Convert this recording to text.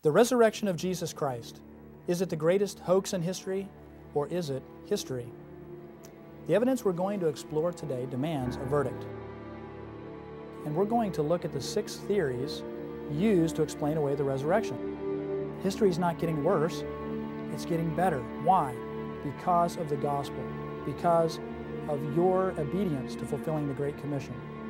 The resurrection of Jesus Christ, is it the greatest hoax in history, or is it history? The evidence we're going to explore today demands a verdict. And we're going to look at the 6 theories used to explain away the resurrection. History is not getting worse, it's getting better. Why? Because of the gospel, because of your obedience to fulfilling the Great Commission.